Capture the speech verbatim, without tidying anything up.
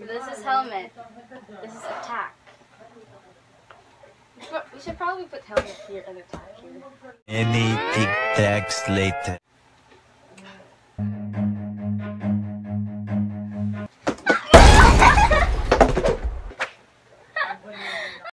This is helmet. This is attack. We should probably put helmet here and attack here. Any tic tacs later.